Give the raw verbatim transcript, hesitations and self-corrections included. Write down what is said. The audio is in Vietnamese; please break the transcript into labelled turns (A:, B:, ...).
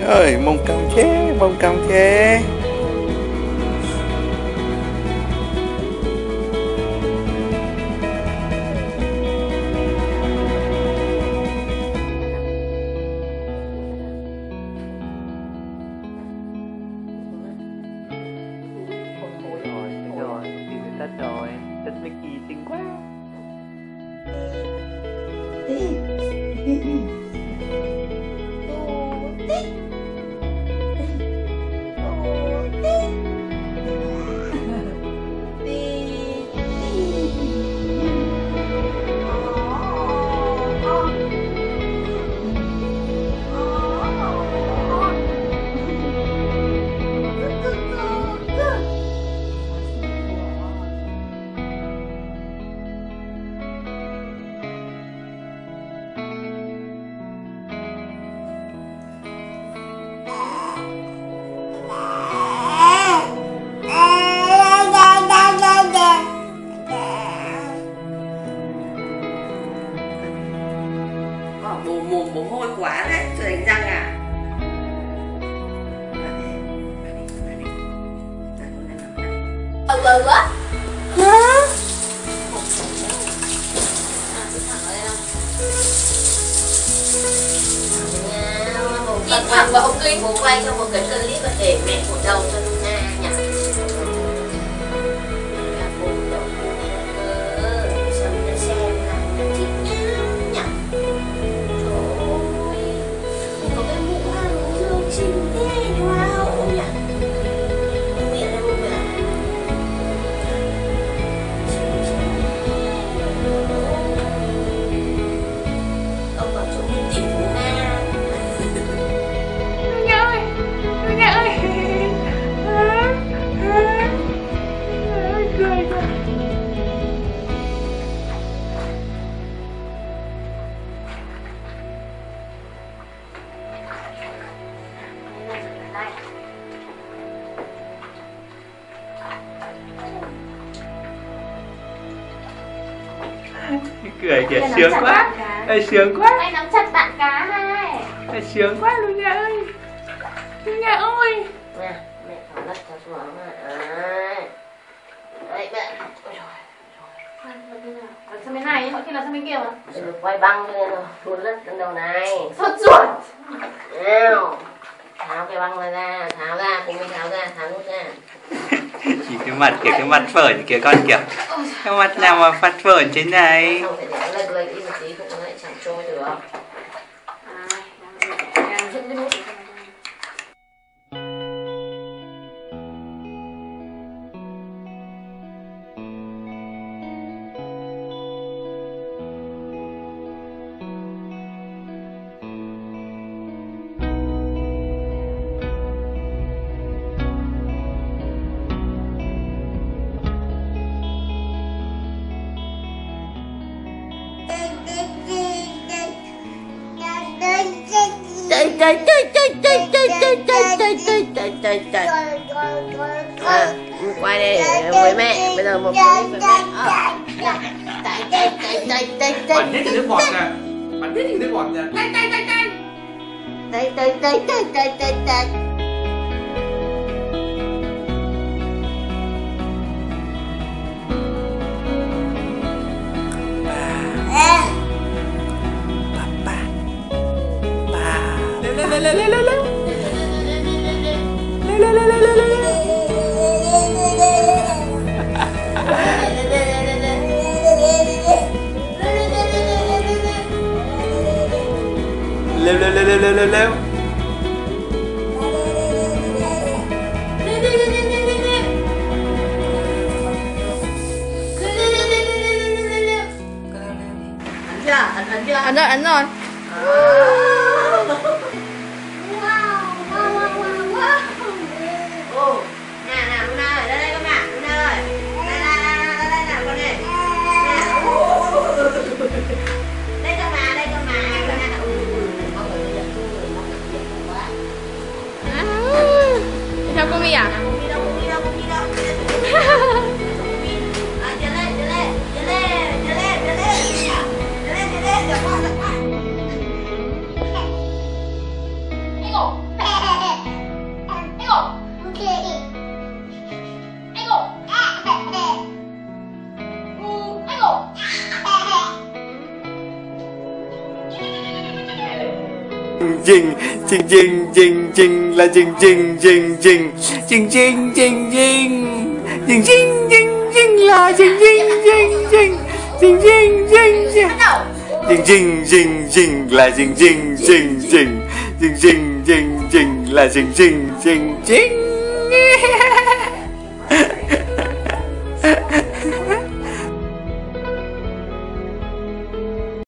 A: Ơi, mông cong chế, mông cong chế. Tất rồi, tất Mickey xinh quá.
B: Mồm mồm mồm hôi quá đấy, chưa đánh răng à? Ờ ờ quá. Hả? Nhìn thẳng vào ống kính. Bố quay cho một cái clip và để mẹ của đầu cho Luna nhỉ?
A: Cười kìa, sướng quá. Ê, sướng quá.
C: Anh nắm chặt bạn cá hai.
A: Ê, sướng quá Luna ơi. Luna ơi.
B: Nè, mẹ thỏ đất cho xuống này. Đấy mẹ. Ôi trời.
C: Sang bên này, mọi khi là sang bên kia mà.
B: Đừng quay băng lên rồi, đuôn lất lên đầu này.
C: Sốt ruột.
B: Nào. Tháo cái băng này ra, tháo ra, cùng mình tháo ra, tháo nút ra.
A: Chỉ cái mặt kìa, cái mặt phởn kìa con kìa. Cái mặt nào mà phát phởn thế này.
B: Không phải để lệch lệch đi một tí cũng lại chẳng trôi được. Trời trời trời trời trời trời trời trời trời trời trời trời trời. À, quay đây với mẹ, bây giờ một clip với mẹ. Trời trời trời trời trời trời.
D: Bắn hết cái nước bọt nè, bắn hết cái nước bọt nè. Đây đây đây đây.
B: Trời trời trời trời trời trời trời.
A: Lê lê lê lê lê. Lê lê lê lê lê lê. Lêu lêu lêu lêu lêu lêu.
B: Ấn chưa? Ấn ấn chưa?
C: Ấn rồi, ấn rồi.
B: Ồ, nè nè Luna ơi, đây đây con ạ, Luna ơi. Đây đây đây đây nè con này. Đây con mà, đây con mà, con này. Ừ ừ, con phải nhận tôi, con phải nhận quá.
C: Theo cô Mi à?
B: Không đi đâu, không đi đâu, không đi đâu. À, trở lên, trở lên, trở lên, trở lên, trở lên. Trở lên, trở lên, trở qua, trở qua.
A: จริงจริงจริงจริงจริงและจริงจริงจริงจริงจริงจริงจริงจริงจริงจริงจริงจริงละจริงจริงจริงจริงจริงจริงจริงจริงจริงจริงจริงจริงละจริงจริงจริงจริงจริงจริงจริงจริงละจริงจริงจริงจริง